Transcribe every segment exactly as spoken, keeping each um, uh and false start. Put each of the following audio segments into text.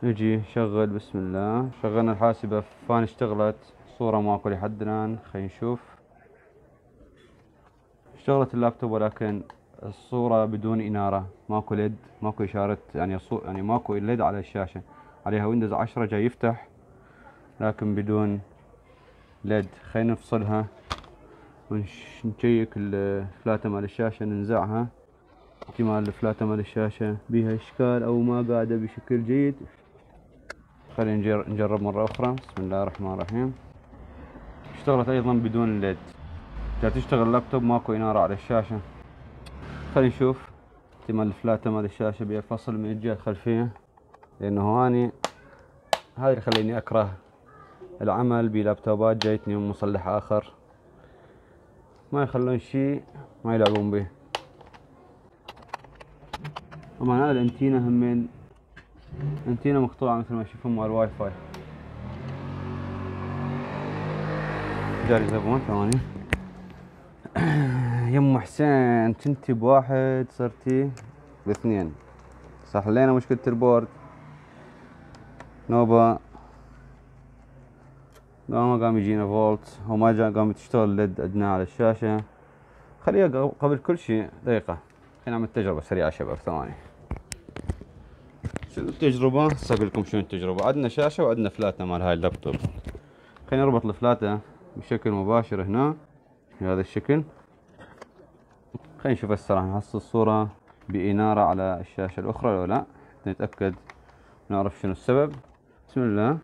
نجي نشغل. بسم الله، شغلنا الحاسبة، فان اشتغلت، الصورة ماكو لحد الآن. خلينا نشوف. اشتغلت اللابتوب ولكن الصورة بدون إنارة، ماكو ليد، ماكو إشارة، يعني يعني ماكو ليد على الشاشة. عليها ويندوز عشرة جاي يفتح لكن بدون ليد. خلينا نفصلها ونشيك الفلاتة مال الشاشة، ننزعها. احتمال الفلاتة مال الشاشة بيها اشكال او ما قاعدة بشكل جيد. خلينا نجرب مرة اخرى. بسم الله الرحمن الرحيم. اشتغلت ايضا بدون ليد. جاي تشتغل اللابتوب ماكو انارة على الشاشة. خلينا نشوف. احتمال الفلاتة مال الشاشة بيها فصل من الجهة الخلفية، لانه اني هاي اللي خليني اكره العمل بلابتوبات جايتني من مصلح اخر، ما يخلون شيء ما يلعبون به. طبعا هذا الانتينا همين انتينا مقطوعة مثل ما تشوفون مال الواي فاي. جاري زبون ثواني. يم حسين، كنتي بواحد صرتي باثنين. صح لنا مشكلة البورد. نوبة ما قام يجينا فولت وما جاء قام تشتغل ليد عندنا على الشاشة. خليها قبل كل شيء دقيقة. خلينا نعمل تجربة سريعة شباب. ثواني. شنو التجربة؟ هسه اقول لكم شنو التجربة. عندنا شاشة وعندنا فلاتة مال هاي اللابتوب. خلينا نربط الفلاتة بشكل مباشر هنا بهذا الشكل. خلينا نشوف هسه راح نحصل الصورة بإنارة على الشاشة الأخرى لو لا، نتأكد نعرف شنو السبب. بسم الله.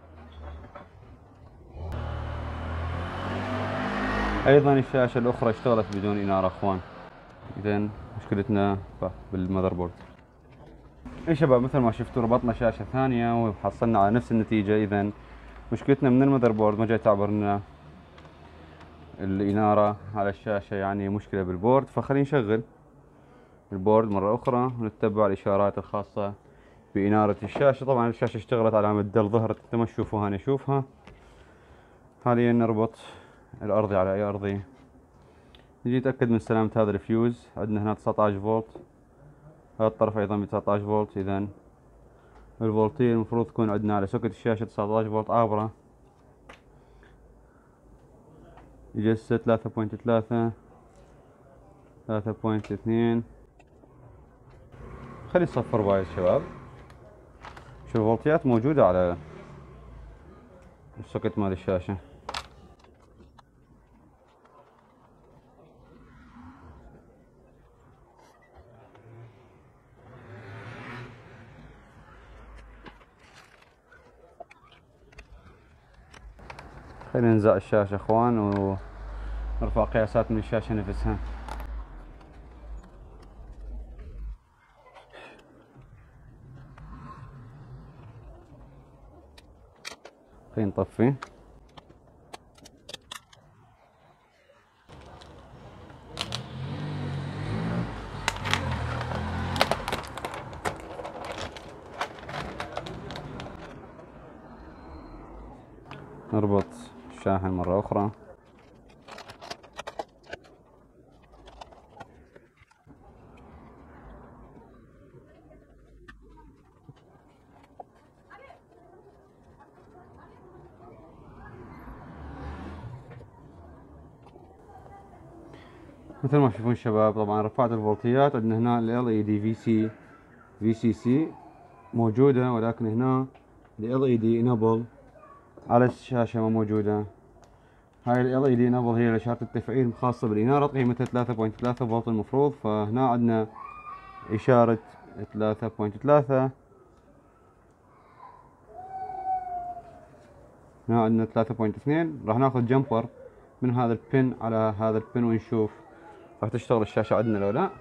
أيضا الشاشة الأخرى اشتغلت بدون إنارة أخوان. إذن مشكلتنا بالمذر بورد. اي شباب، مثل ما شفتوا ربطنا شاشة ثانية وحصلنا على نفس النتيجة. إذن مشكلتنا من المذر بورد، ما جاي تعبر لنا الإنارة على الشاشة، يعني مشكلة بالبورد. فخلينا نشغل البورد مرة أخرى ونتبع الإشارات الخاصة بإنارة الشاشة. طبعا الشاشة اشتغلت على علامة دل ظهرت، انتم ما تشوفوها انا اشوفها. حاليا نربط الأرضي على أي أرضي. نجي نتأكد من سلامة هذا الفيوز. عندنا هنا تسعة عشر فولت، هذا الطرف أيضا ب تسعة عشر فولت. إذا الفولتية المفروض تكون عندنا على سوكت الشاشة تسعة عشر فولت عابرة. يجي هسه ثلاثة فاصلة ثلاثة، ثلاثة فاصلة اثنين. خلي نصفر بايظ شباب. شوف الفولتيات موجودة على السوكت مال الشاشة. خلينا ننزع الشاشة اخوان ونرفع قياسات من الشاشة نفسها. خلينا نطفي. نربط الشاحن مرة أخرى. مثل ما تشوفون شباب، طبعا رفعت الفولتيات. عندنا هنا ال إل إي دي في سي في سي سي موجودة، ولكن هنا ال إل إي دي انابل على الشاشة ما موجودة. هاي ال إل إي دي انابل هي إشارة التفعيل الخاصة بالإنارة، قيمتها ثلاثة فاصلة ثلاثة فولت المفروض. فهنا عندنا إشارة ثلاثة فاصلة ثلاثة، هنا عندنا ثلاثة فاصلة اثنين. راح ناخذ جمبر من هذا البن على هذا البن ونشوف راح تشتغل الشاشة عندنا لو لا.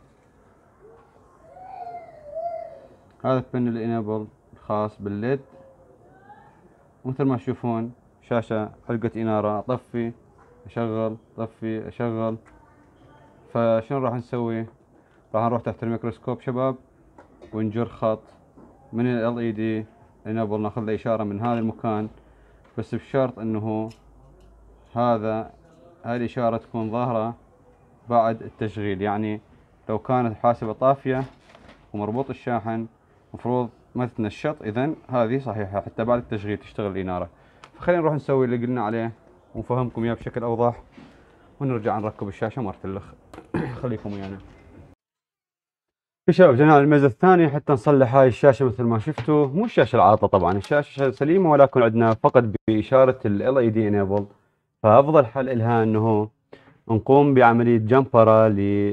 هذا البن الانابل الخاص بالليد. مثل ما تشوفون شاشة علقة إنارة، أطفي أشغل، أطفي أشغل. فشنو راح نسوي؟ راح نروح تحت الميكروسكوب شباب ونجر خط من ال إل إي دي enable، ناخذ له إشارة من هذا المكان، بس بشرط انه هذا هاي الإشارة تكون ظاهرة بعد التشغيل. يعني لو كانت الحاسبة طافية ومربوط الشاحن، مفروض ما تتنشط، اذا هذه صحيحة حتى بعد التشغيل تشتغل الانارة. فخلينا نروح نسوي اللي قلنا عليه ونفهمكم اياه بشكل اوضح، ونرجع نركب الشاشة مرة الأخ. خليكم ويانا. في شباب جينا الميزة الثانية حتى نصلح هاي الشاشة مثل ما شفتوا، مو الشاشة العاطلة طبعا، الشاشة سليمة ولكن عندنا فقط بإشارة ال إل إي دي enable. فأفضل حل إلها أنه نقوم بعملية جمبرة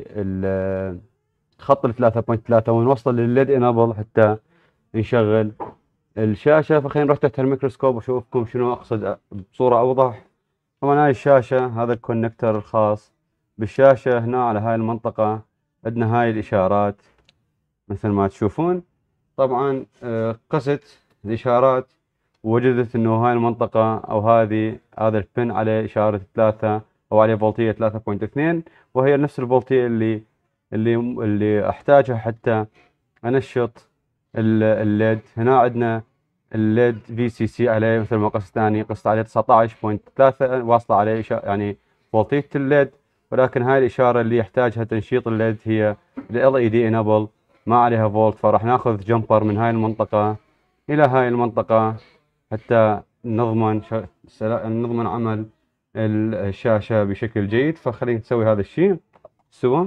للخط ال ثلاثة فاصلة ثلاثة ونوصل للليد enable حتى نشغل الشاشة. فخلينا نروح تحت الميكروسكوب واشوفكم شنو أقصد بصورة أوضح. طبعا هاي الشاشة هذا الكونكتر الخاص بالشاشة، هنا على هاي المنطقة عندنا هاي الإشارات مثل ما تشوفون. طبعا قست الإشارات ووجدت انه هاي المنطقة او هذه هذا البن عليه إشارة ثلاثة او عليه فولتية ثلاثة فاصلة اثنين، وهي نفس الفولتية اللي اللي اللي احتاجها حتى انشط الليد. هنا عندنا الليد في سي سي عليه مثل ما قست ثاني، قست عليه تسعة عشر فاصلة ثلاثة واصلة عليه يعني فولتية الليد، ولكن هاي الإشارة اللي يحتاجها تنشيط الليد هي ال إل إي دي enable ما عليها فولت. فراح ناخذ جمبر من هاي المنطقة إلى هاي المنطقة حتى نضمن نضمن عمل الشاشة بشكل جيد. فخلينا نسوي هذا الشيء سوا.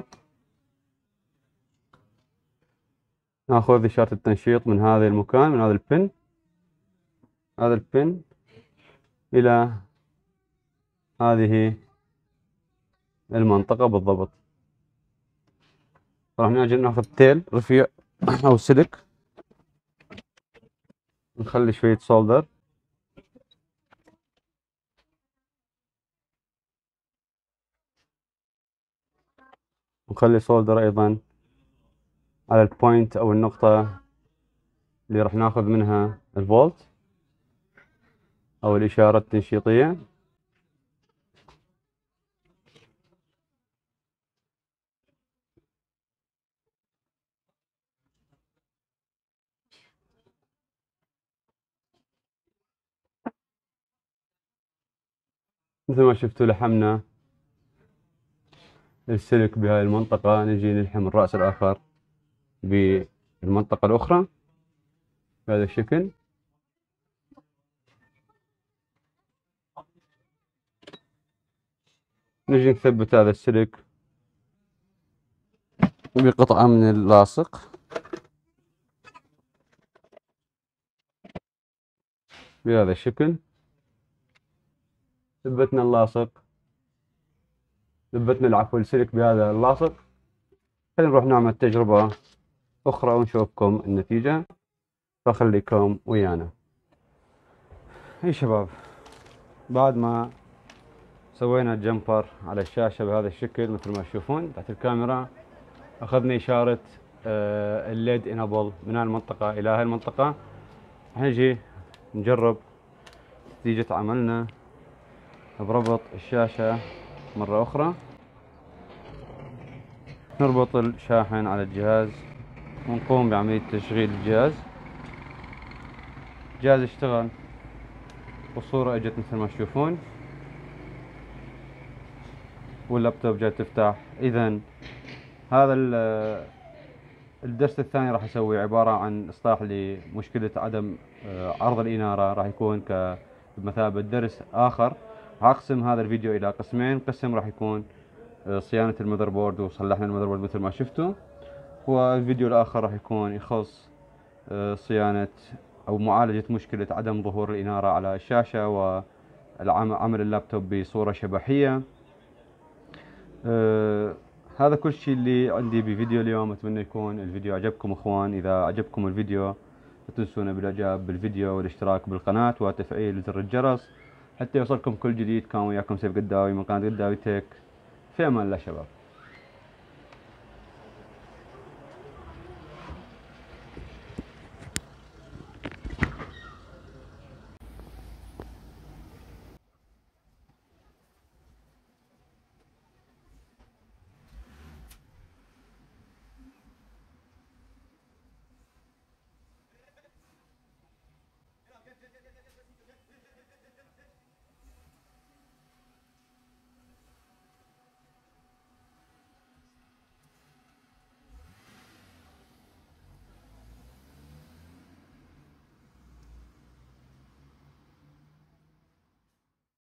ناخذ إشارة التنشيط من هذا المكان، من هذا البن، هذا البن إلى هذه المنطقة بالضبط. راح نجي ناخذ تيل رفيع أو سلك، نخلي شوية سولدر، ونخلي سولدر أيضا على البوينت أو النقطة اللي راح ناخذ منها الفولت أو الإشارة التنشيطية. مثل ما شفتوا لحمنا السلك بهاي المنطقة، نجي نلحم الرأس الآخر بالمنطقة الأخرى بهذا الشكل. نجي نثبت هذا السلك بقطعة من اللاصق بهذا الشكل. ثبتنا اللاصق، ثبتنا العفو السلك بهذا اللاصق. خلينا نروح نعمل تجربة أخرى ونشوفكم النتيجة، فخليكم ويانا. هي شباب بعد ما سوينا الجمبر على الشاشة بهذا الشكل مثل ما تشوفون تحت الكاميرا، أخذنا إشارة الليد انابل من هاي المنطقة إلى هاي المنطقة. هنجي نجرب نتيجة عملنا بربط الشاشة مرة أخرى. نربط الشاحن على الجهاز ونقوم بعملية تشغيل الجهاز. الجهاز اشتغل والصورة اجت مثل ما تشوفون، واللابتوب جاي تفتح. إذا هذا الدرس الثاني راح اسوي عبارة عن اصلاح لمشكلة عدم عرض الإنارة، راح يكون كمثابة درس آخر. راح اقسم هذا الفيديو إلى قسمين، قسم راح يكون صيانة المذر بورد وصلحنا المذر بورد مثل ما شفتوا، والفيديو الآخر راح يكون يخص صيانة أو معالجة مشكلة عدم ظهور الإنارة على الشاشة وعمل اللابتوب بصورة شبحية. أه هذا كل شيء اللي عندي بفيديو اليوم. أتمنى يكون الفيديو عجبكم اخوان. إذا عجبكم الفيديو لا تنسونا بالاعجاب بالفيديو والاشتراك بالقناة وتفعيل زر الجرس حتى يوصلكم كل جديد. كان وياكم سيف قداوي من قناة قداوي تك. في امان الله شباب.